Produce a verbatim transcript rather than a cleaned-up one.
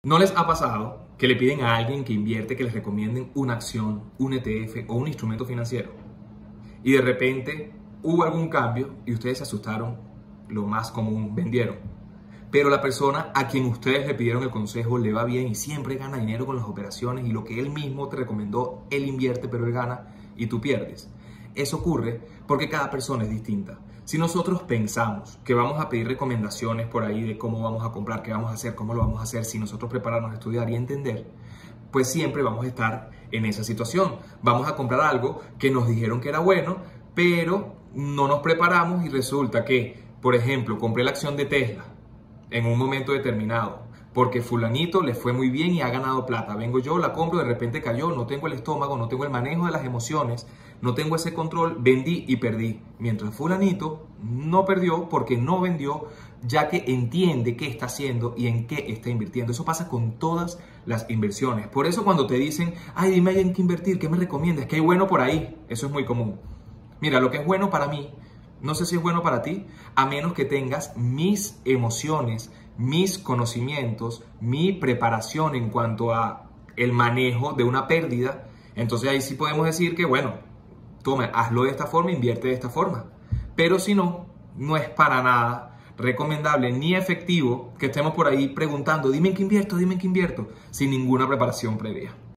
¿No les ha pasado que le piden a alguien que invierte que les recomienden una acción, un E T F o un instrumento financiero? Y de repente hubo algún cambio y ustedes se asustaron, lo más común, vendieron. Pero la persona a quien ustedes le pidieron el consejo le va bien y siempre gana dinero con las operaciones, y lo que él mismo te recomendó, él invierte pero él gana y tú pierdes. Eso ocurre porque cada persona es distinta. Si nosotros pensamos que vamos a pedir recomendaciones por ahí de cómo vamos a comprar, qué vamos a hacer, cómo lo vamos a hacer, si nosotros prepararnos, estudiar y entender, pues siempre vamos a estar en esa situación. Vamos a comprar algo que nos dijeron que era bueno, pero no nos preparamos y resulta que, por ejemplo, compré la acción de Tesla en un momento determinado porque fulanito le fue muy bien y ha ganado plata. Vengo yo, la compro, de repente cayó, no tengo el estómago, no tengo el manejo de las emociones, no tengo ese control, vendí y perdí. Mientras fulanito no perdió porque no vendió, ya que entiende qué está haciendo y en qué está invirtiendo. Eso pasa con todas las inversiones. Por eso cuando te dicen, ay, dime en qué invertir, ¿qué me recomiendas? ¿Qué hay bueno por ahí? Eso es muy común. Mira, lo que es bueno para mí, no sé si es bueno para ti, a menos que tengas mis emociones, mis conocimientos, mi preparación en cuanto a el manejo de una pérdida. Entonces ahí sí podemos decir que, bueno, toma, hazlo de esta forma, invierte de esta forma. Pero si no, no es para nada recomendable ni efectivo que estemos por ahí preguntando, dime en qué invierto, dime en qué invierto, sin ninguna preparación previa.